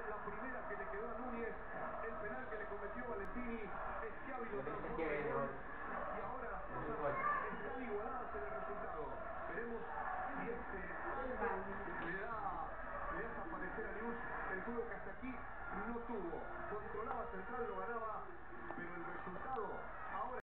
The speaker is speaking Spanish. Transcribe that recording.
la primera que le quedó a Núñez, el penal que le cometió Valentini, Schiavi lo transforma en gol, y ahora están igualadas en el resultado. Veremos si le hace aparecer a Luz el juego que hasta aquí no tuvo. Controlaba Central, lo ganaba, pero el resultado